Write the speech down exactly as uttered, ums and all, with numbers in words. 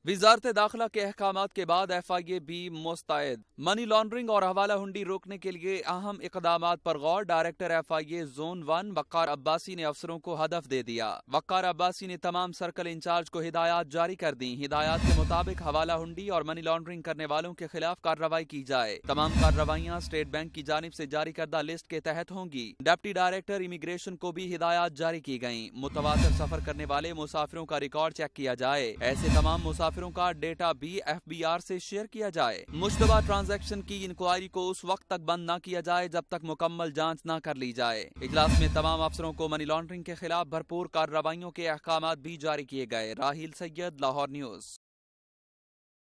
वजारत दाखिला के अहकामात के बाद एफ आई ए भी मुस्तैद। मनी लॉन्ड्रिंग और हवाला हुंडी रोकने के लिए अहम इकदामात पर गौर। Director F I A zone one Waqar Abbasi ने अफसरों को हदफ दे दिया। वक्कार अब्बासी ने तमाम सर्कल इंचार्ज को हिदायत जारी कर दी। हिदायत के मुताबिक हवाला हुंडी और मनी लॉन्ड्रिंग करने वालों के खिलाफ कार्रवाई की जाए। तमाम कार्रवाइयाँ स्टेट बैंक की जानिब से जारी करदा लिस्ट के तहत होंगी। डिप्टी डायरेक्टर इमिग्रेशन को भी हिदायत जारी की गयी। मुतवातिर सफर करने वाले मुसाफिरों का रिकॉर्ड चेक किया जाए। ऐसे तमाम मुसाफिरों का डेटा भी एफ बी आर से शेयर किया जाए। मुश्तबा ट्रांजैक्शन की इंक्वायरी को उस वक्त तक बंद न किया जाए जब तक मुकम्मल जांच न कर ली जाए। इजलास में तमाम अफसरों को मनी लॉन्ड्रिंग के खिलाफ भरपूर कार्रवाइयों के अहकामात भी जारी किए गए। राहिल सैयद, लाहौर न्यूज।